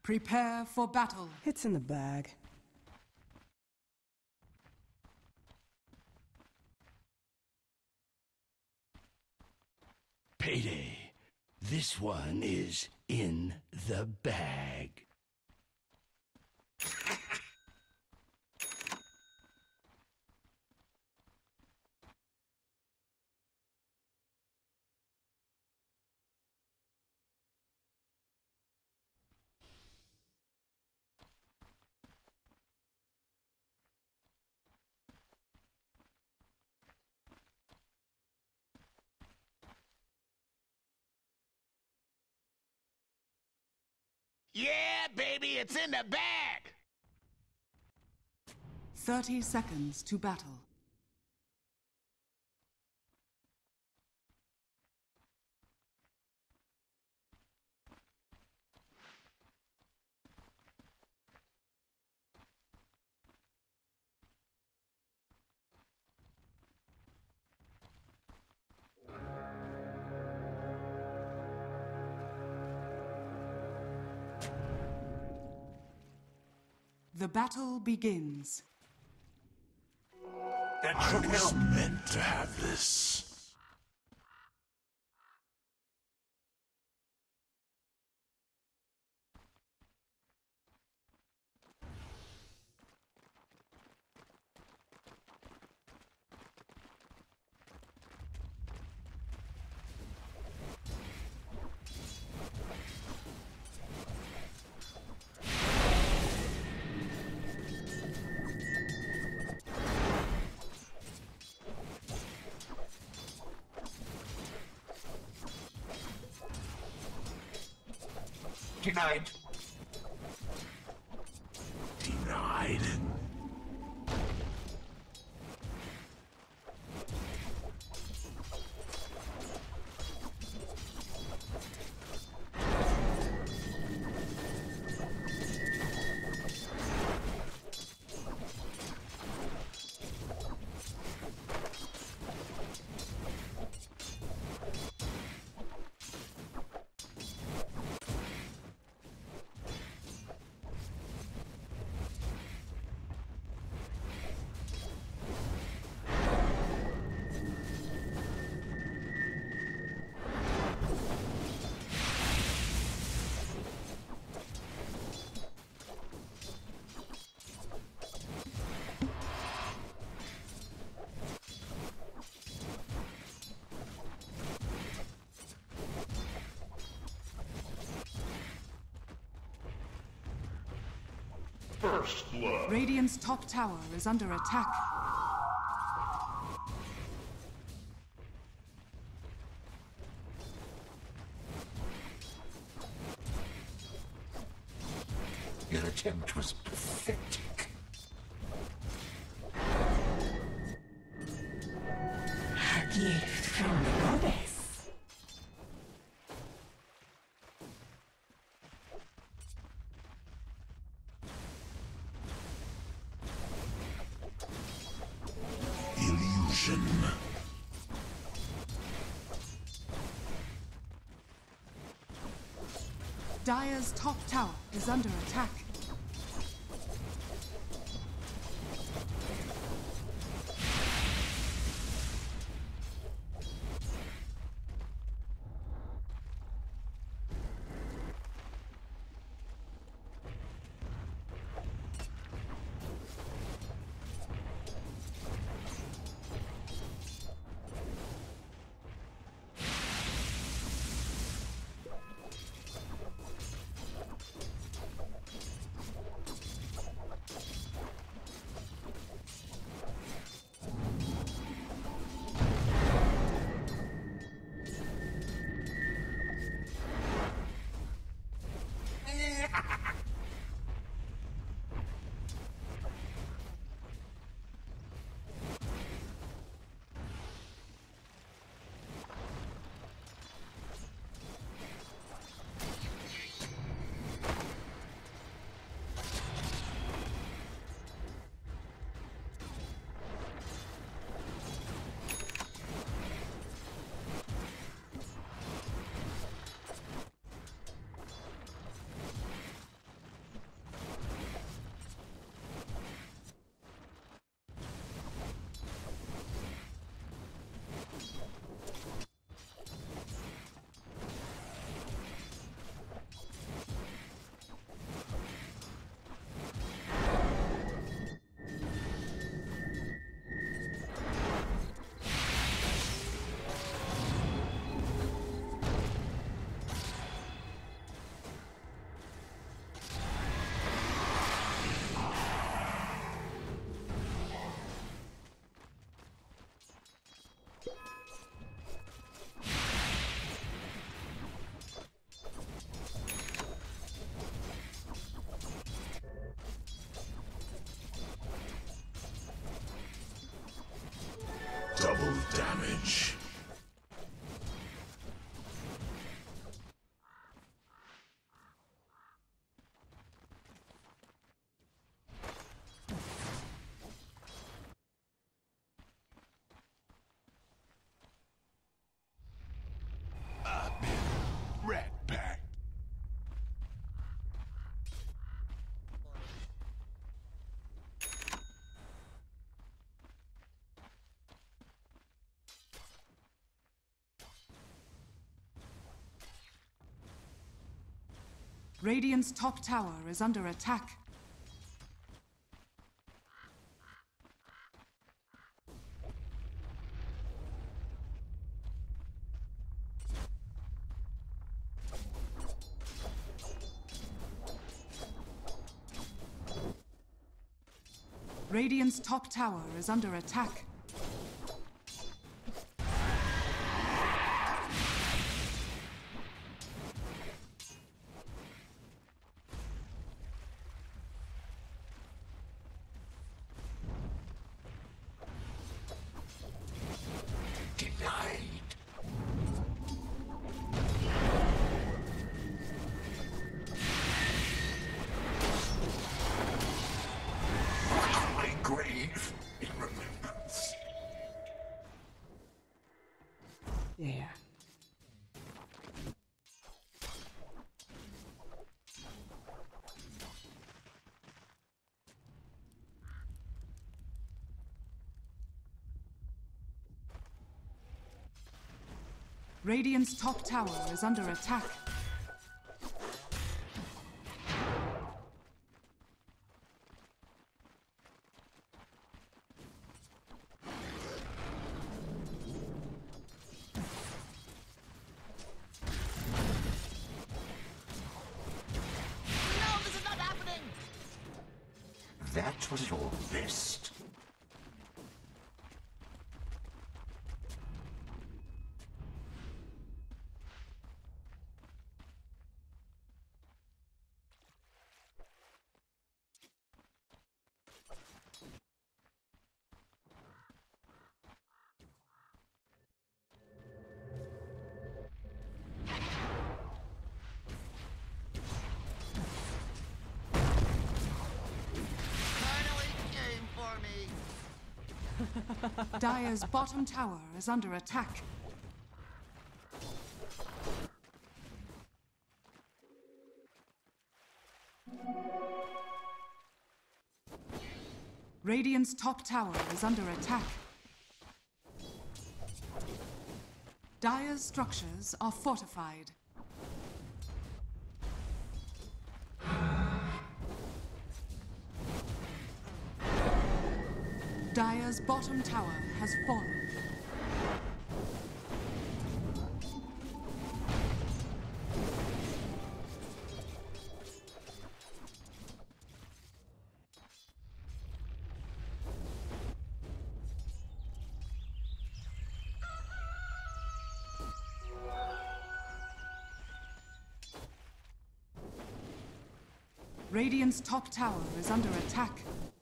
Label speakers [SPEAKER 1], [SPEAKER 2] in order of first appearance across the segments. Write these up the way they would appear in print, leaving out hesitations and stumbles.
[SPEAKER 1] Prepare for battle.
[SPEAKER 2] It's in the bag.
[SPEAKER 3] Payday. This one is in the bag. Yeah, baby, it's in the bag!
[SPEAKER 1] 30 seconds to battle. The battle begins.
[SPEAKER 3] That should help. Meant to have this. Denied. Denied. First blood.
[SPEAKER 1] Radiant's top tower is under attack.
[SPEAKER 3] Your attempt was pathetic. A gift from the goddess. Illusion.
[SPEAKER 1] Dire's top tower is under attack. Radiant's top tower is under attack. Radiant's top tower is under attack.
[SPEAKER 2] There.
[SPEAKER 1] Radiant's top tower is under attack.
[SPEAKER 3] That was your best.
[SPEAKER 1] Dire's bottom tower is under attack. Radiant's top tower is under attack. Dire's structures are fortified. Dire's bottom tower has fallen. Radiant's top tower is under attack.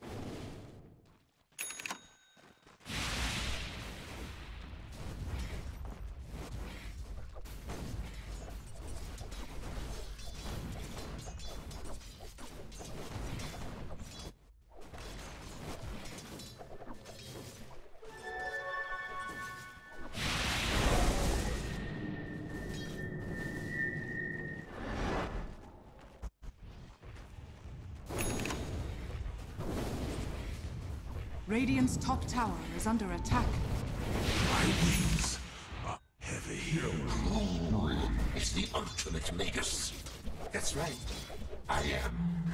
[SPEAKER 1] Radiant's top tower is under attack.
[SPEAKER 3] My wings are heavy. It's the ultimate Magus. That's right. I am.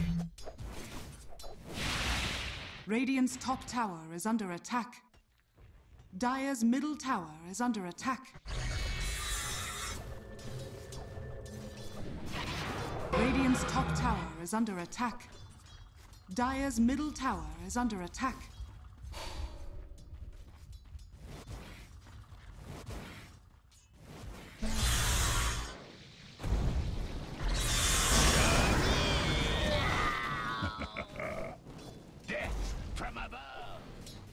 [SPEAKER 1] Radiant's top tower is under attack. Dire's middle tower is under attack. Radiant's top tower is under attack. Dire's middle tower is under attack.
[SPEAKER 3] Death from above.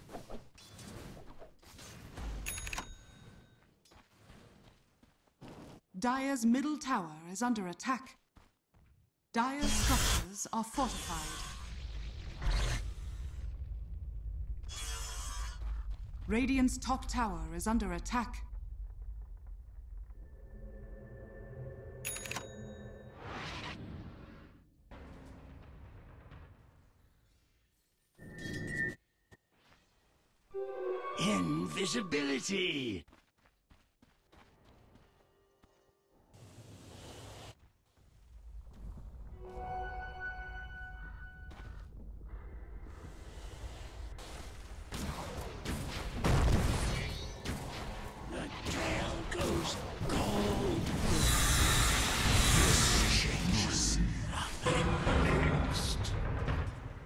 [SPEAKER 1] Dire's middle tower is under attack. Dire's structures are fortified. Radiant's top tower is under attack.
[SPEAKER 3] Invisibility!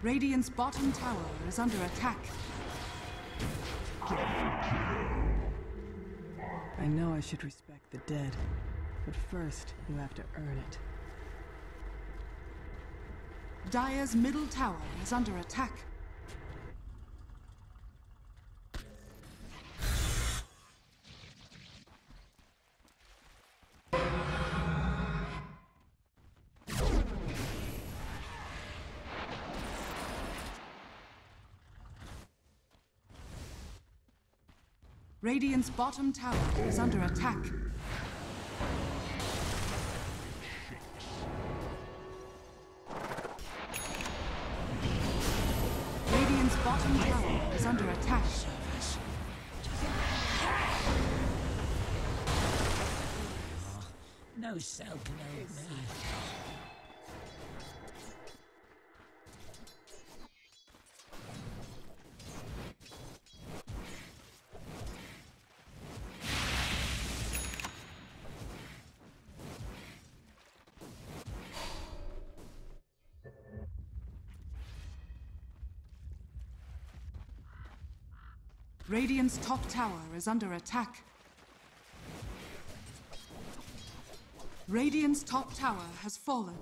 [SPEAKER 1] Radiant's bottom tower is under attack.
[SPEAKER 2] I know I should respect the dead, but first you have to earn it.
[SPEAKER 1] Dire's middle tower is under attack. Radiant's bottom tower is under attack. Radiant's bottom tower is under attack.
[SPEAKER 4] No cell can hold me.
[SPEAKER 1] Radiant's top tower is under attack. Radiant's top tower has fallen.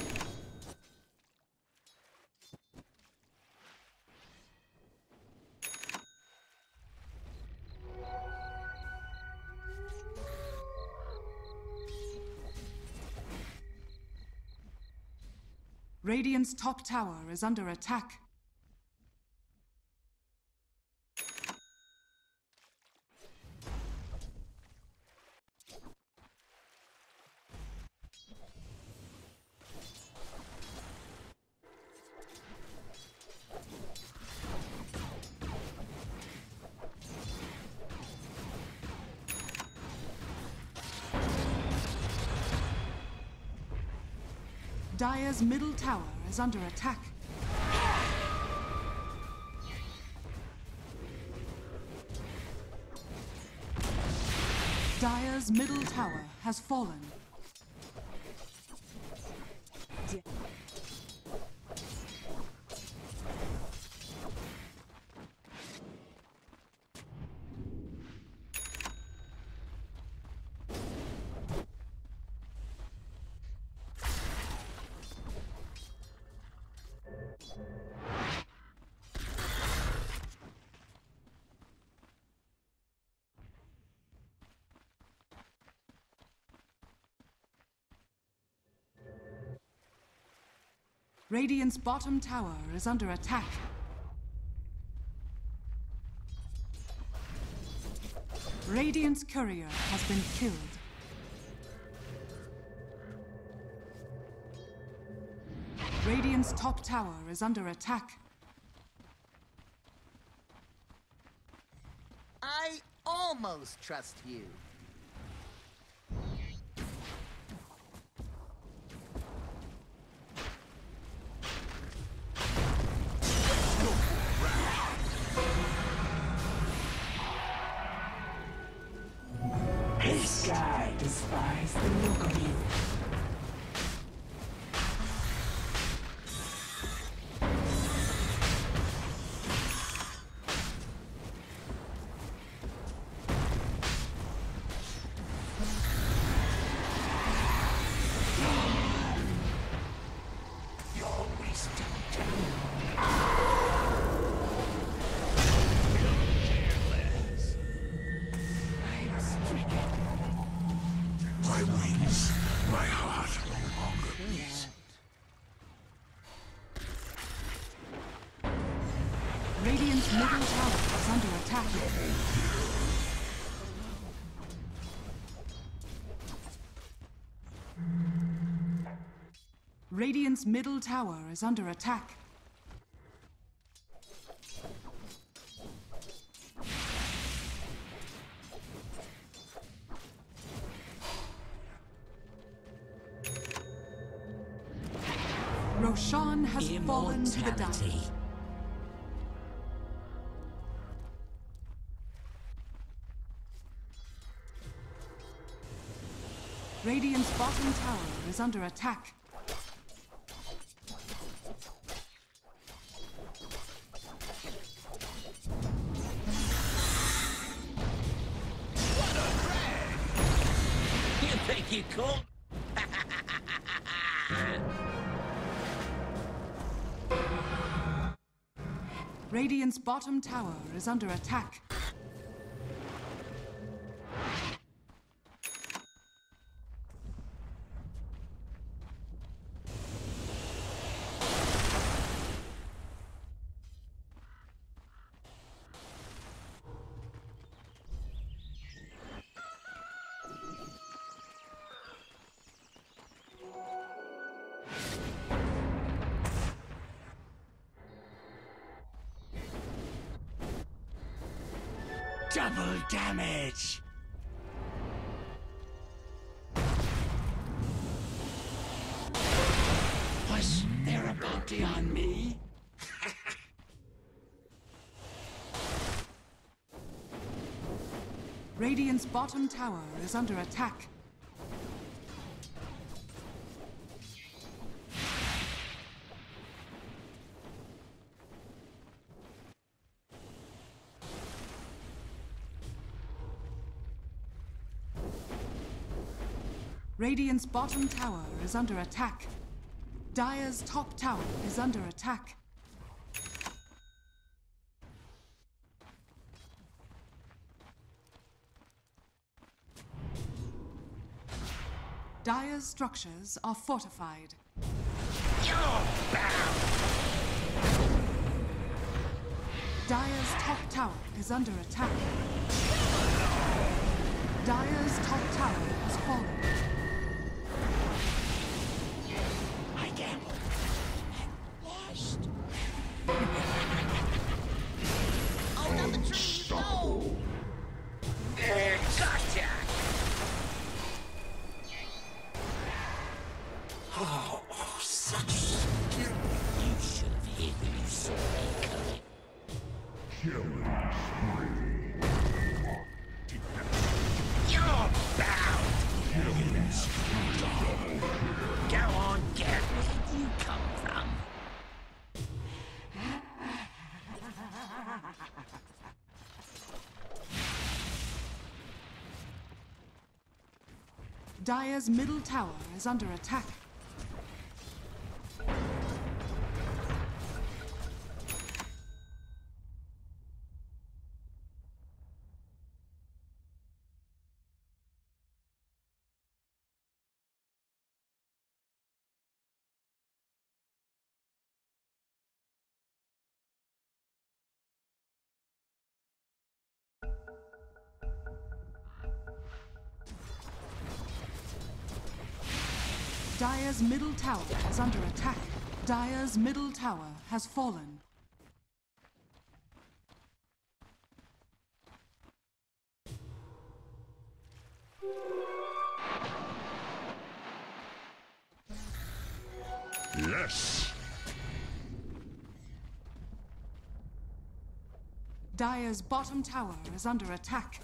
[SPEAKER 1] Radiant's top tower is under attack. Dire's middle tower is under attack. Dire's middle tower has fallen. Radiant's bottom tower is under attack. Radiant's courier has been killed. Radiant's top tower is under attack.
[SPEAKER 3] I almost trust you.
[SPEAKER 4] The sky despises the look of you.
[SPEAKER 1] Radiant's middle tower is under attack. Radiant's middle tower is under attack. Roshan has fallen to the
[SPEAKER 4] Immortality.
[SPEAKER 1] dark. Radiant's bottom tower is under attack.
[SPEAKER 3] You caught?
[SPEAKER 1] Radiant's bottom tower is under attack.
[SPEAKER 3] Double damage! Was there a bounty on me?
[SPEAKER 1] Radiant's bottom tower is under attack. Radiant's bottom tower is under attack. Dire's top tower is under attack. Dire's structures are fortified.
[SPEAKER 3] You're bound!
[SPEAKER 1] Dire's top tower is under attack. Dire's top tower has fallen.
[SPEAKER 3] I gambled. And lost. Oh, not the trees, no! Gotcha! Oh, such skill. You should have hid when you saw me coming. You're bound! Go on, get where you come from.
[SPEAKER 1] Dire's middle tower is under attack. Dire's middle tower is under attack. Dire's middle tower has fallen.
[SPEAKER 5] Yes.
[SPEAKER 1] Dire's bottom tower is under attack.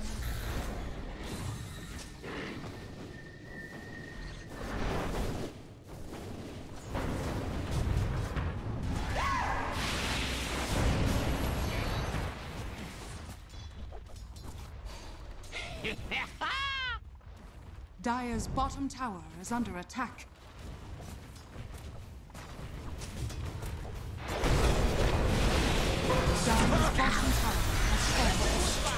[SPEAKER 1] Dire's bottom tower is under attack. Dire's bottom tower has fallen.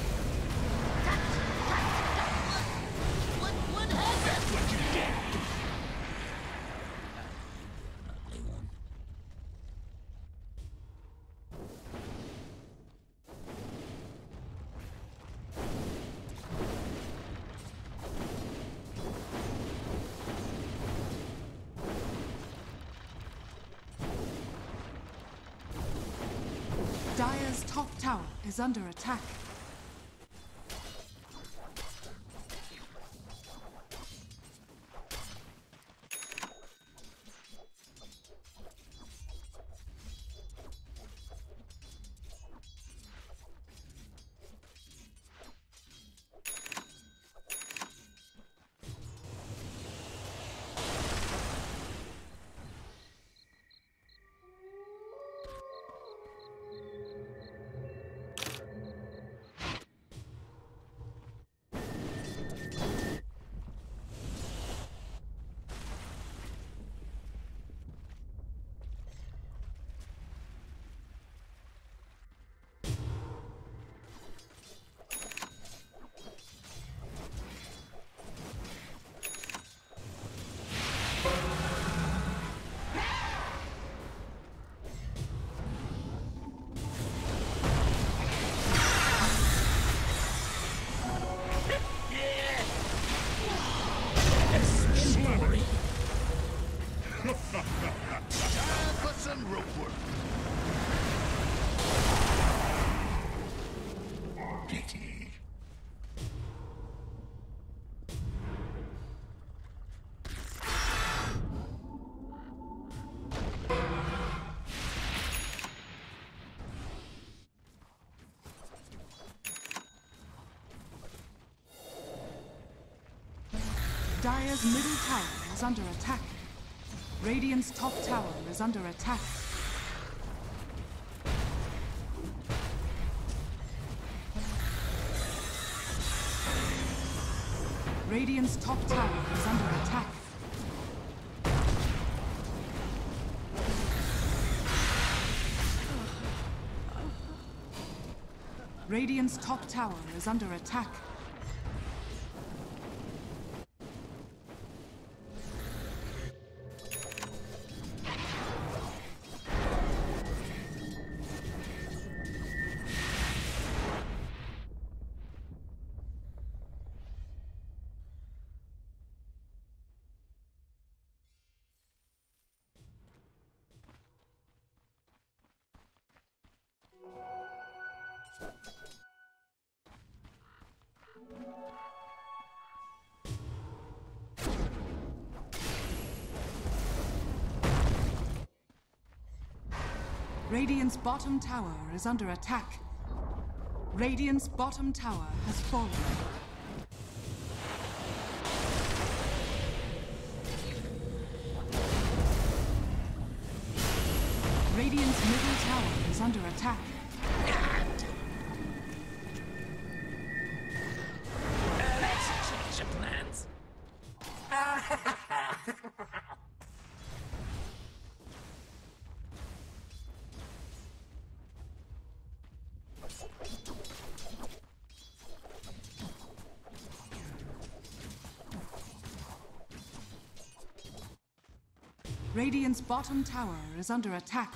[SPEAKER 3] What happened? That's what you get!
[SPEAKER 1] Dire's top tower is under attack. Dire's middle tower is under attack. Radiant's top tower is under attack. Radiant's top tower is under attack. Radiant's top tower is under attack. Radiant's bottom tower is under attack. Radiant's bottom tower has fallen. Radiant's middle tower is under attack.
[SPEAKER 3] Let's change the plans.
[SPEAKER 1] Radiant's bottom tower is under attack.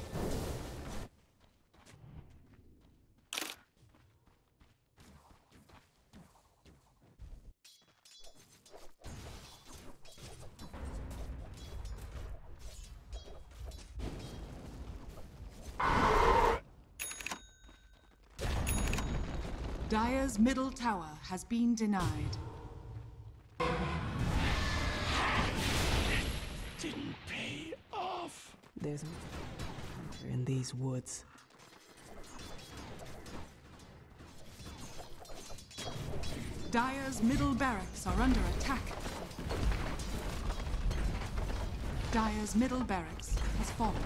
[SPEAKER 1] Dire's middle tower has been denied.
[SPEAKER 3] Didn't pay off.
[SPEAKER 2] There's a hunter in these woods.
[SPEAKER 1] Dire's middle barracks are under attack. Dire's middle barracks has fallen.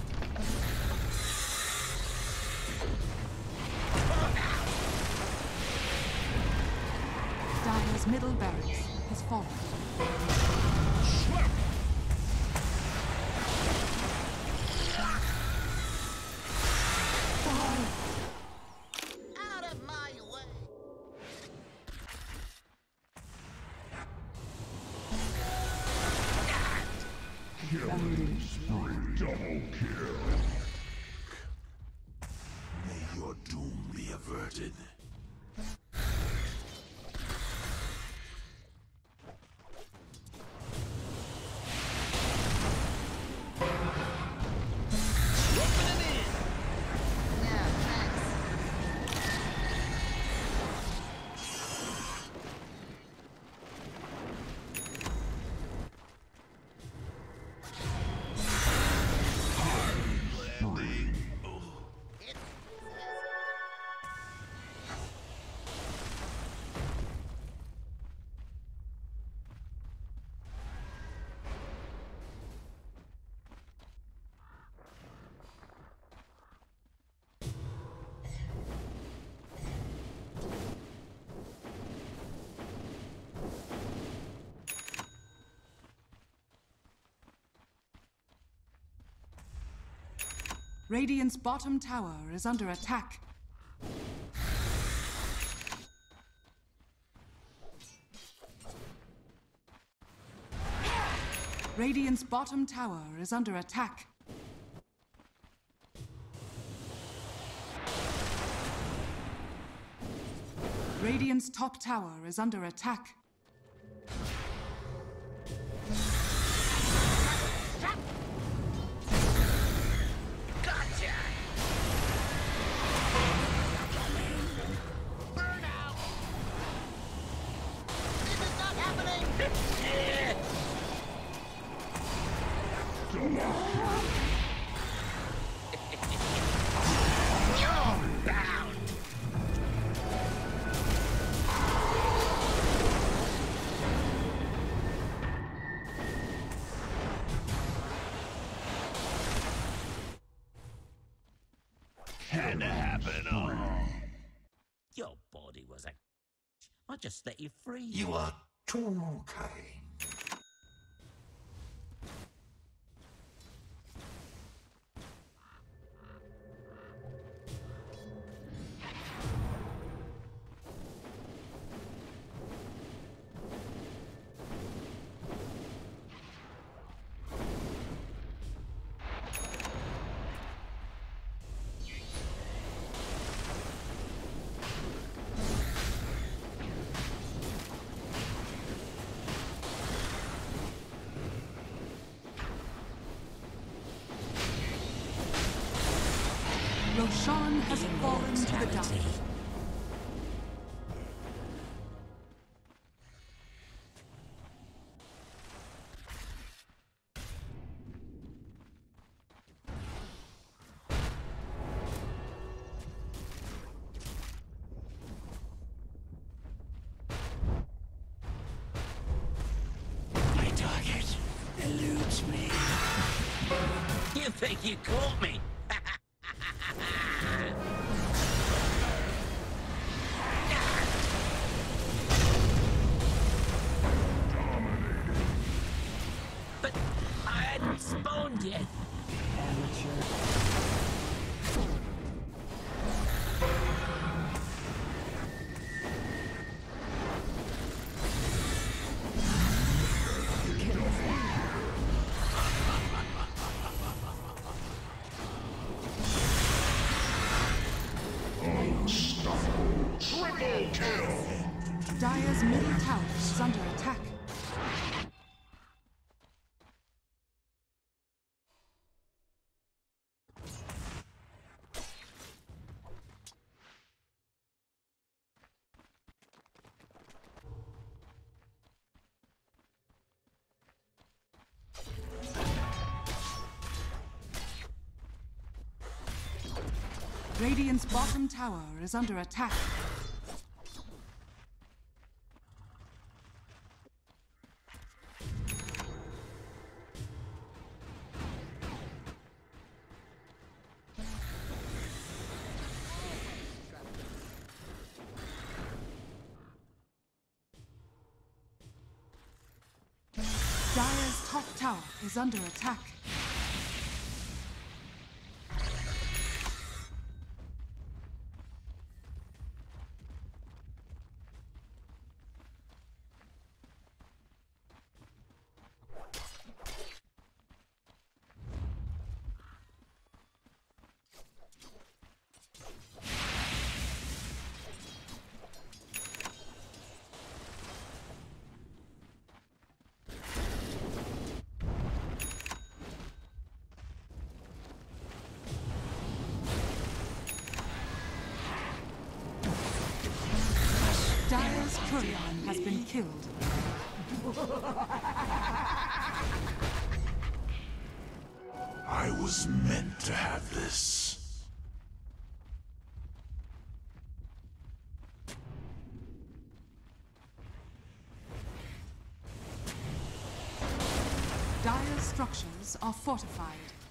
[SPEAKER 1] Dire's middle barracks has fallen.
[SPEAKER 5] Out of my way!
[SPEAKER 3] Double kill. May your doom be averted.
[SPEAKER 5] Yeah, thanks.
[SPEAKER 1] Radiant's bottom tower is under attack. Radiant's bottom tower is under attack. Radiant's top tower is under attack.
[SPEAKER 5] Gotcha! Burn out! This is not happening!
[SPEAKER 3] just let you free.
[SPEAKER 6] You are too kind.
[SPEAKER 1] Roshan has fallen to the dark.
[SPEAKER 3] My target eludes me. You think you caught me? But I hadn't spawned yet.
[SPEAKER 1] Dire's middle tower is under attack. Radiant's bottom tower is under attack. Dire's top tower is under attack. Dire's courier has been killed.
[SPEAKER 6] I was meant to have this.
[SPEAKER 1] Dire's structures are fortified.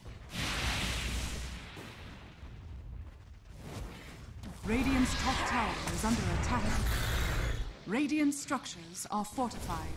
[SPEAKER 1] Radiant's top tower is under attack. Radiant structures are fortified.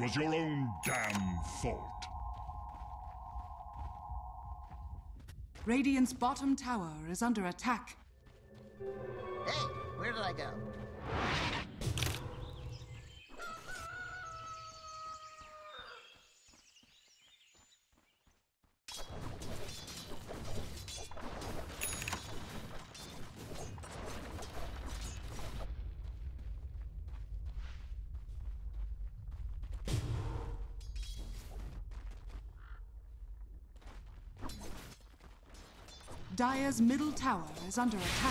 [SPEAKER 6] was your own damn fault.
[SPEAKER 1] Radiant's bottom tower is under attack.
[SPEAKER 5] Hey, where did I go?
[SPEAKER 1] Dire's middle tower is under attack.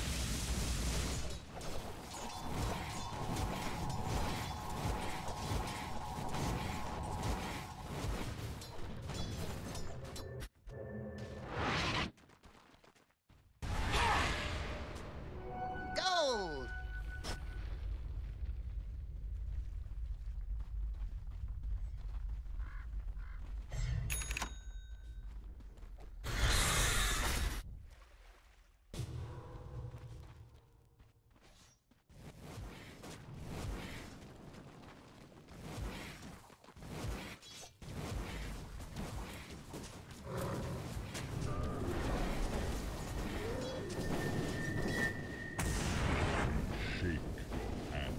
[SPEAKER 5] Gold!
[SPEAKER 6] Shake hands.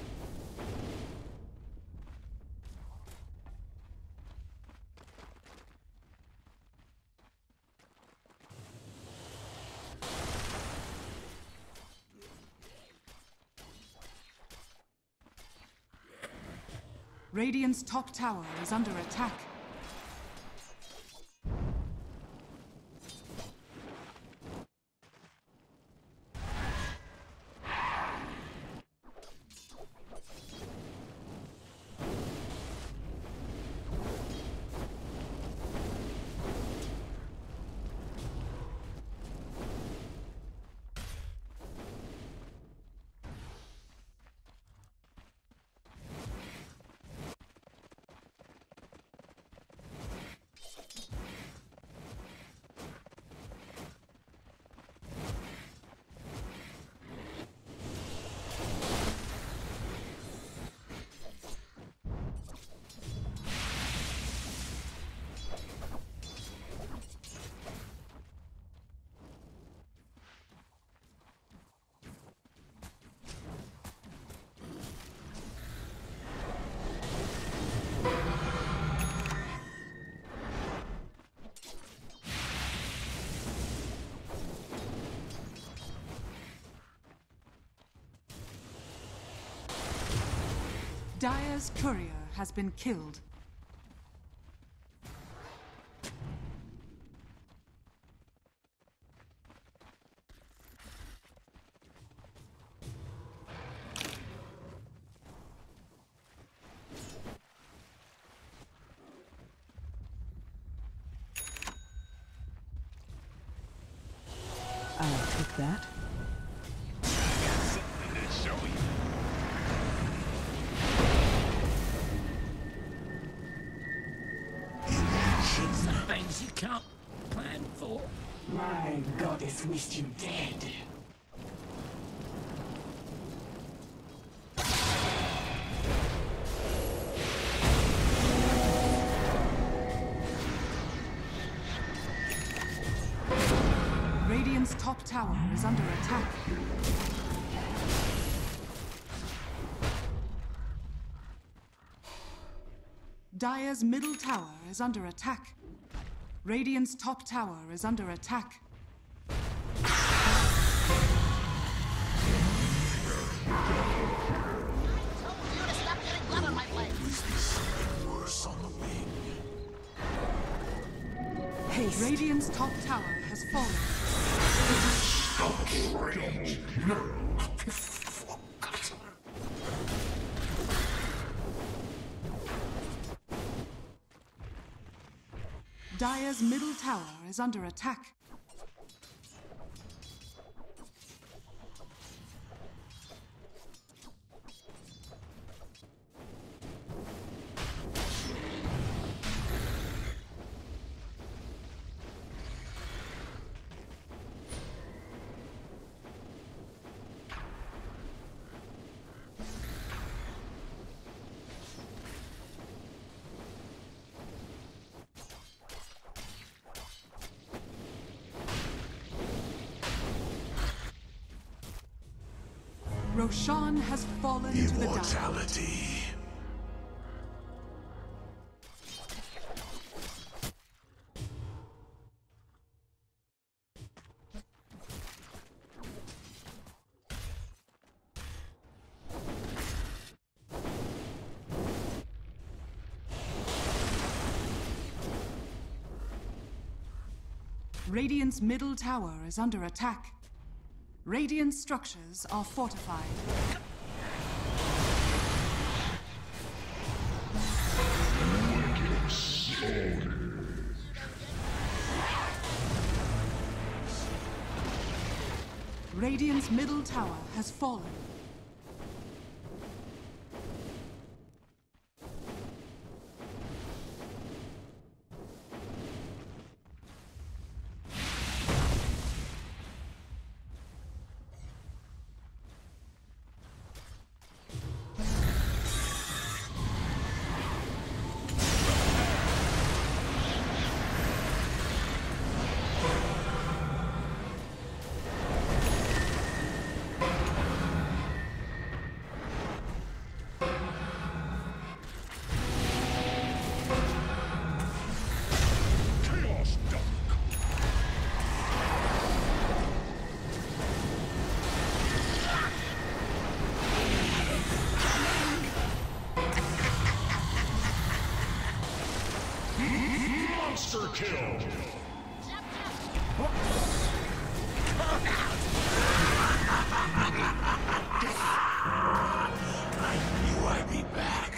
[SPEAKER 1] Radiant's top tower is under attack. Dire's courier has been killed.
[SPEAKER 2] I'll take that.
[SPEAKER 6] Something to show you.
[SPEAKER 3] Some things you can't plan for.
[SPEAKER 4] My goddess wished you dead.
[SPEAKER 1] Radiant's top tower is under attack. Dire's middle tower is under attack. Radiant's top tower is under attack.
[SPEAKER 5] Told you to stop getting blood on my blade.
[SPEAKER 6] Worse on the wing.
[SPEAKER 2] Haste.
[SPEAKER 1] Radiant's top tower has fallen. Dire's middle tower is under attack. Roshan has fallen to the dark.
[SPEAKER 6] Immortality.
[SPEAKER 1] Radiant's middle tower is under attack. Radiant structures are fortified. Radiant's middle tower has fallen.
[SPEAKER 6] Monster kill! I knew I'd be back.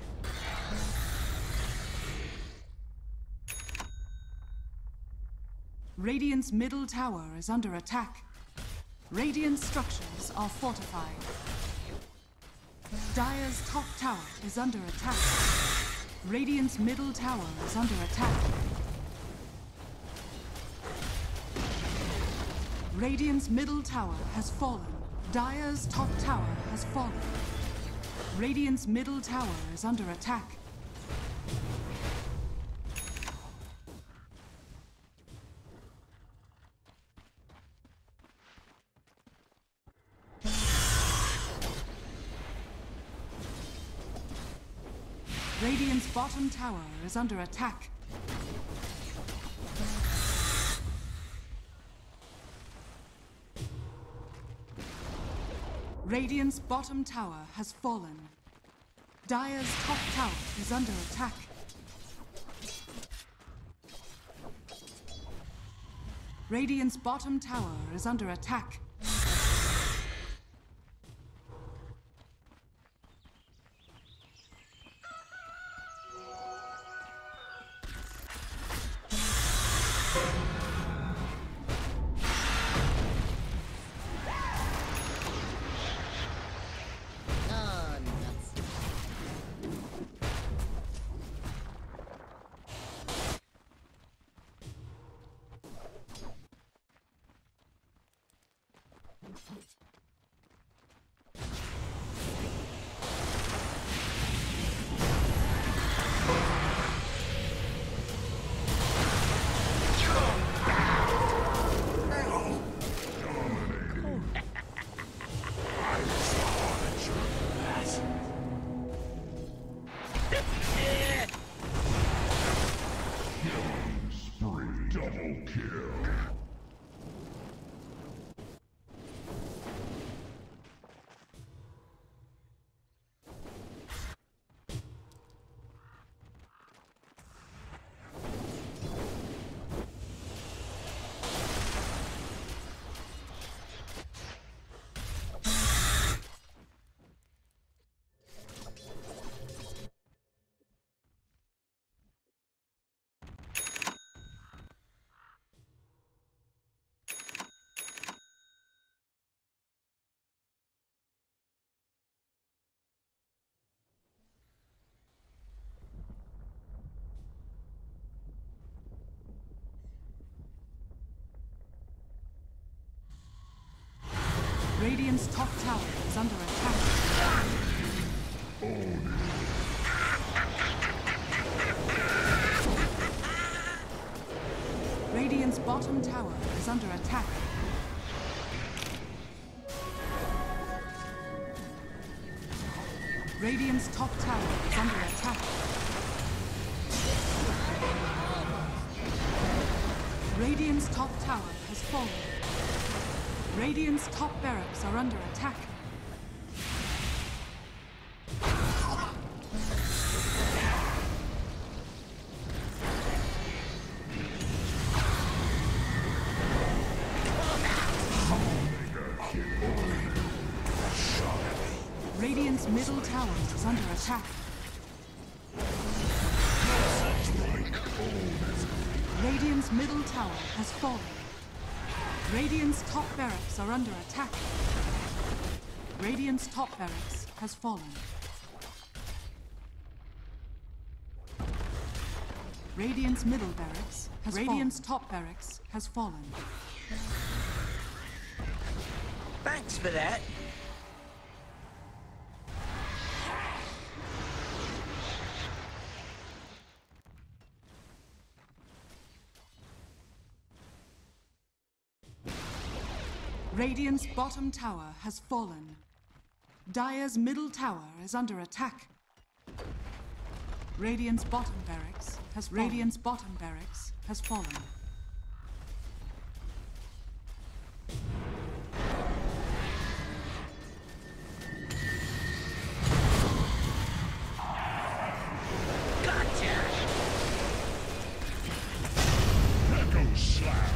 [SPEAKER 1] Radiant's middle tower is under attack. Radiant structures are fortified. Dire's top tower is under attack. Radiant's middle tower is under attack. Radiant's middle tower has fallen. Dire's top tower has fallen. Radiant's middle tower is under attack. Radiant's bottom tower is under attack. Radiant's bottom tower has fallen. Dire's top tower is under attack. Radiant's bottom tower is under attack.
[SPEAKER 6] Double kill.
[SPEAKER 1] Radiant's top tower is under attack. Radiant's bottom tower is under attack. Radiant's top tower is under attack. Radiant's top tower has fallen. Radiant's top barracks are under attack. Radiant's middle tower is under attack. Radiant's middle tower has fallen. Radiant's top barracks are under attack. Radiant's top barracks has fallen. Radiant's middle barracks has fallen. Radiant's top barracks has fallen.
[SPEAKER 3] Thanks for that.
[SPEAKER 1] Radiant's bottom tower has fallen. Dire's middle tower is under attack. Radiant's bottom barracks has fallen. Radiant's bottom barracks has fallen.
[SPEAKER 3] Gotcha!
[SPEAKER 6] Echo Slam!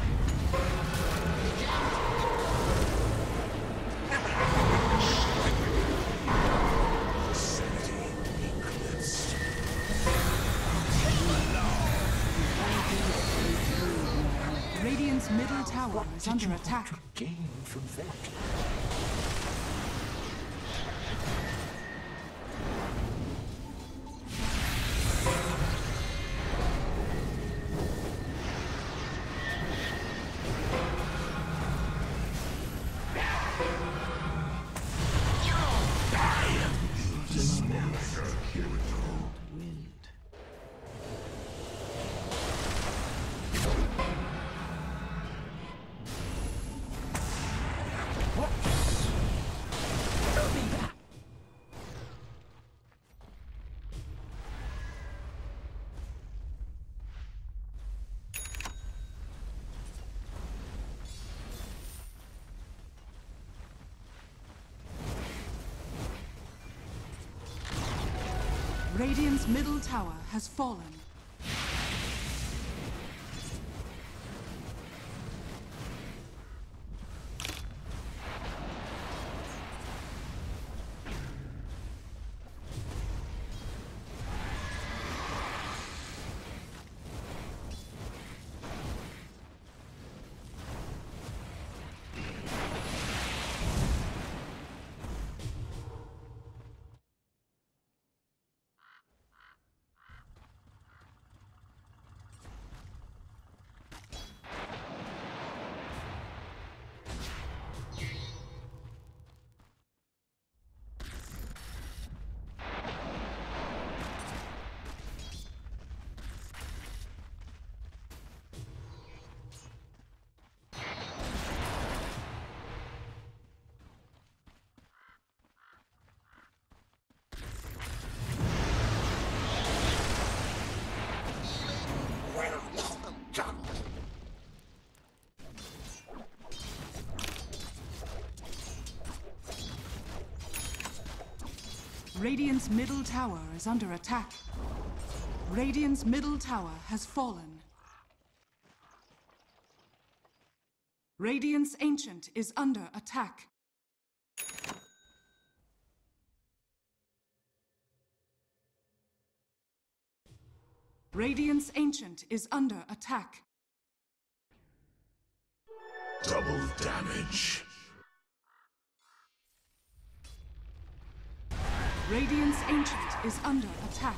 [SPEAKER 1] Radiant's middle tower is under attack.
[SPEAKER 3] Gain from that.
[SPEAKER 2] Wind.
[SPEAKER 1] Radiant's middle tower has fallen. Radiant's middle tower is under attack. Radiant's middle tower has fallen. Radiant's Ancient is under attack. Radiant's Ancient is under attack.
[SPEAKER 6] Double damage.
[SPEAKER 1] Radiant's Ancient is under attack.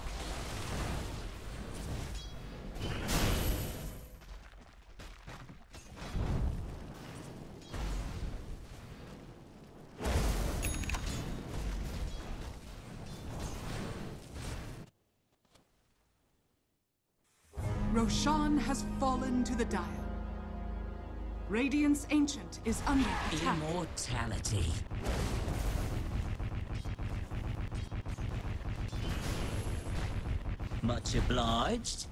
[SPEAKER 1] Roshan has fallen to the Dire. Radiant's Ancient is under attack.
[SPEAKER 3] Immortality. Much obliged.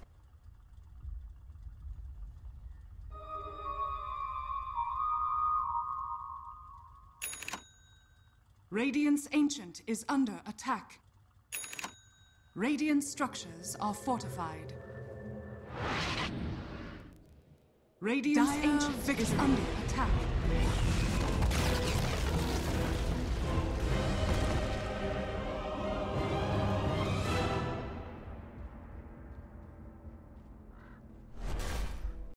[SPEAKER 1] Radiant's Ancient is under attack. Radiant structures are fortified. Radiant's Ancient is under attack.